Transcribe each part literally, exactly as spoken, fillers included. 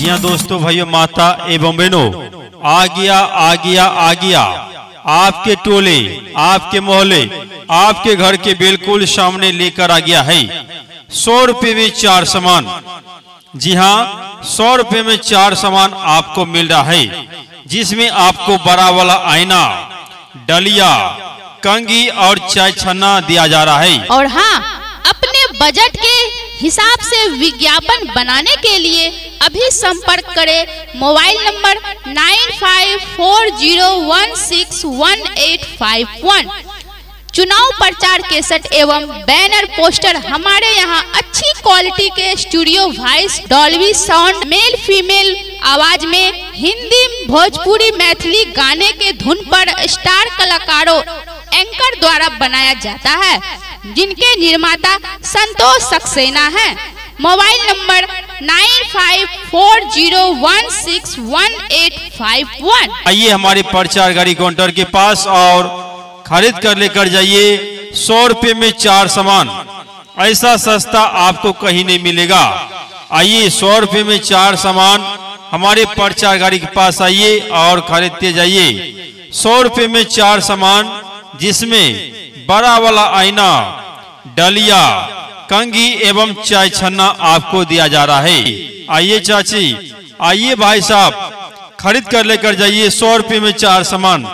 जी हाँ दोस्तों, भाइयों, माता एवं बहनों, आ गया आ गया आ गया आपके टोले, आपके मोहल्ले, आपके घर के बिल्कुल सामने लेकर आ गया है सौ रुपए में चार सामान। जी हाँ, सौ रुपए में चार सामान आपको मिल रहा है, जिसमें आपको बड़ा वाला आईना, डलिया, कंघी और चाय छन्ना दिया जा रहा है। और हाँ, अपने बजट के हिसाब से विज्ञापन बनाने के लिए अभी संपर्क करें mobile number nine five four zero one six one eight five one. चुनाव प्रचार केसेट एवं बैनर पोस्टर हमारे यहाँ अच्छी क्वालिटी के studio voice Dolby sound male female आवाज में हिंदी, भोजपुरी, मैथिली गाने के धुन पर स्टार कलाकारों एंकर द्वारा बनाया जाता है, जिनके निर्माता संतोष सक्सेना है। Mobile number nine five four zero one six one eight five one. आइए हमारे प्रचार गाड़ी काउंटर के पास और खरीद कर लेकर जाइए सौ रुपए में चार सामान। ऐसा सस्ता आपको कहीं नहीं मिलेगा। आइए, सौ रुपए में चार सामान हमारे प्रचार गाड़ी के पास आइए और खरीदते जाइए। सौ रुपए में चार सामान, जिसमें बड़ा वाला आईना, डलिया, कंघी एवं चाय छन्ना आपको दिया जा रहा है। आइए चाची, आइए भाई साहब, खरीद कर लेकर जाइए सौ रुपए में चार सामान।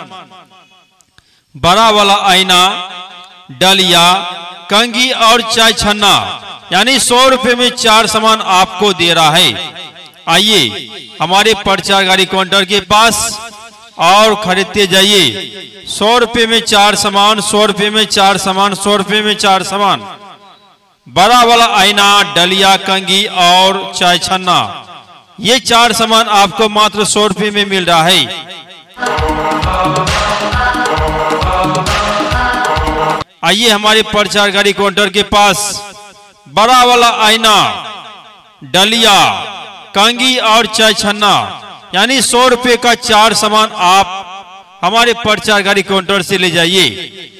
बड़ा वाला आईना, डलिया, कंघी और चाय छन्ना, यानी सौ रुपए में चार सामान आपको दे रहा है। आइए हमारे प्रचार गाड़ी काउंटर के पास और खरीदते जाइए। सौ रुपए में चार सामान, सौ रुपए में चार सामान, सौ रुपए में चार सामान। बड़ा वाला आईना, डलिया, कंघी और चाय छन्ना, ये चार सामान आपको मात्र सौ रुपए में मिल रहा है। आइए हमारे प्रचार गाड़ी काउंटर के पास बड़ा वाला आईना, डलिया, कंघी और चाय छन्ना, यानी सौ रुपए का चार सामान आप हमारे प्रचार गाड़ी काउंटर से ले जाइए।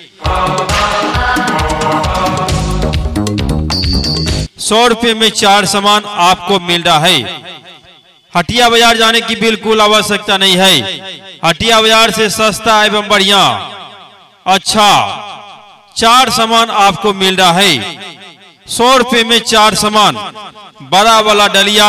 सौ रुपए में चार सामान आपको मिल रहा है। हटिया बाजार जाने की बिल्कुल आवश्यकता नहीं है। हटिया बाजार से सस्ता एवं बढ़िया अच्छा चार सामान आपको मिल रहा है। सौ रुपए में चार सामान, बड़ा वाला डलिया,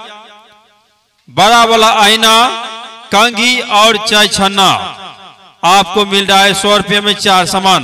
बड़ा वाला आईना, कंघी और चाय छन्ना आपको मिल रहा है सौ रुपए में चार सामान।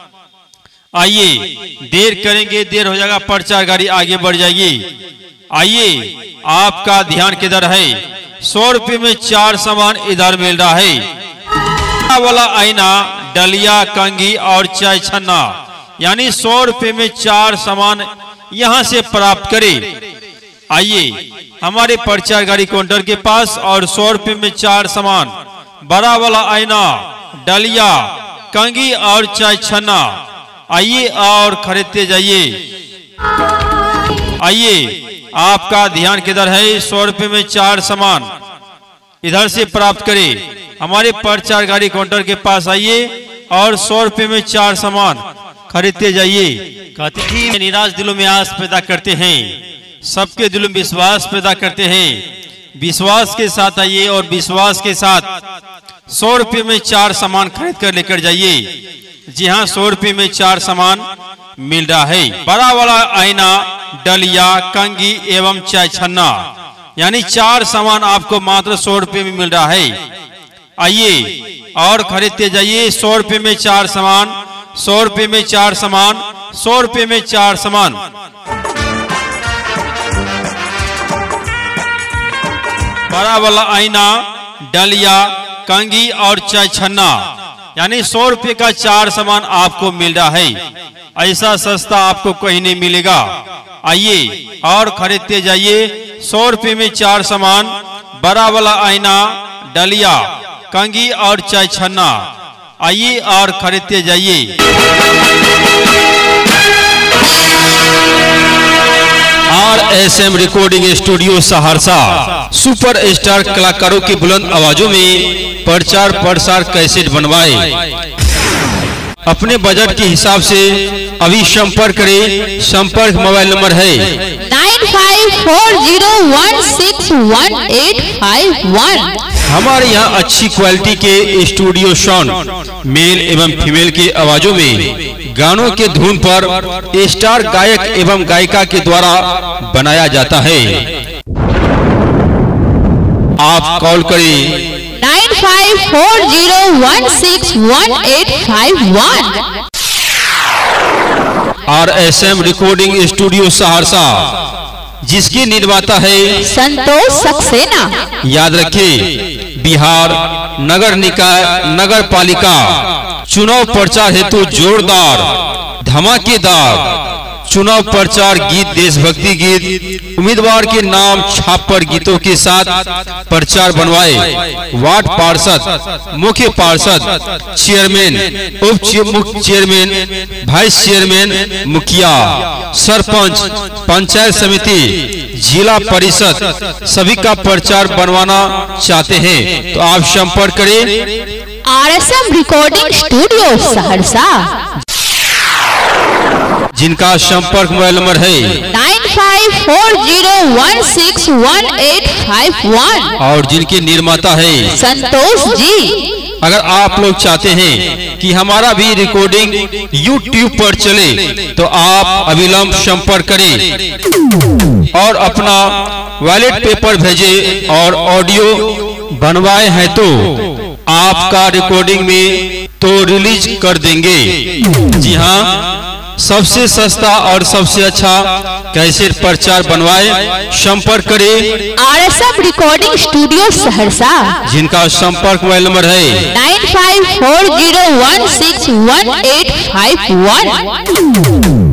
आइए, देर करेंगे देर हो जाएगा, प्रचार गाड़ी आगे बढ़ जाइए। आइए, आपका ध्यान किधर है? सौ रुपए में चार सामान इधर मिल रहा है। वाला आईना, डलिया, कंघी और चाय छन्ना, यानी सौ रुपए में चार सामान यहां से प्राप्त करें। आइए हमारे प्रचार गाड़ी काउंटर के पास और सौ रुपए में चार सामान, बड़ा वाला आईना, डलिया, कंघी और चाय छन्ना, आइए और खरीदते जाइए। आइए, आपका ध्यान किधर है? सौ रुपए में चार सामान इधर से प्राप्त करें। हमारे प्रचार गाड़ी काउंटर के पास आइए और सौ रुपए में चार सामान खरीदते जाइए। कहते हैं निराश दिलों में आस पैदा करते हैं, सबके दिलों में विश्वास पैदा करते हैं। विश्वास के साथ आइए और विश्वास के साथ सौ रुपए में चार सामान खरीद कर लेकर जाइए। जी हाँ, सौ रुपए में चार सामान मिल रहा है। बड़ा वाला आईना, डलिया, कंघी एवं चाय छन्ना, यानी चार सामान आपको मात्र सौ रुपए में मिल रहा है। आइए और खरीदते जाइए। सौ रुपए में चार सामान, सौ रुपए में चार सामान, सौ रुपए में चार सामान। बड़ा वाला आईना, डलिया, कंघी और चाय छन्ना, यानी सौ रुपए का चार सामान आपको मिल रहा है। ऐसा सस्ता आपको कहीं नहीं मिलेगा। आइए और खरीदते जाइए। सौ रुपए में चार सामान, बड़ा वाला आईना, डलिया, कंघी और चाय छन्ना, आइए और खरीदते जाइए। R S M recording studio Saharsa, super star कलाकारों की बुलंद आवाजों में प्रचार प्रसार कैसेट बनवाए। अपने बजट के हिसाब से अभी संपर्क करें। संपर्क मोबाइल नंबर है nine five four zero one six one eight five one. हमारे यहाँ अच्छी क्वालिटी के स्टूडियो साउंड मेल एवं फीमेल की आवाजों में गानों के धुन पर स्टार गायक एवं गायिका के द्वारा बनाया जाता है। आप कॉल करें nine five four zero one six one eight five one. R S M recording studio Saharsa, जिसके निर्माता है संतोष सक्सेना। याद रखिए, बिहार नगर निकाय नगर पालिका चुनाव प्रचार हेतु जोरदार धमाकेदार चुनाव प्रचार गीत, देशभक्ति गीत, उम्मीदवार के नाम छाप पर गीतों के साथ प्रचार बनवाए। वार्ड पार्षद, मुख्य पार्षद, चेयरमैन, उप चेयरमैन, वाइस चेयरमैन, मुखिया, सरपंच, पंचायत समिति, जिला परिषद सभी का प्रचार बनवाना चाहते हैं तो आप संपर्क करें R S M recording studio Saharsa, जिनका संपर्क मोबाइल नंबर है nine five four zero one six one eight five one और जिनके निर्माता है संतोष जी। अगर आप लोग चाहते हैं कि हमारा भी रिकॉर्डिंग यूट्यूब पर चले तो आप अविलंब संपर्क करें और अपना वॉलेट पेपर भेजें और ऑडियो बनवाए हैं तो आपका रिकॉर्डिंग में तो रिलीज कर देंगे। जी हाँ, सबसे सस्ता और सबसे अच्छा कैसेट प्रचार बनवाए। संपर्क करें R S M recording studio Saharsa, जिनका संपर्क मोबाइल नंबर है nine five four zero one six one eight five one.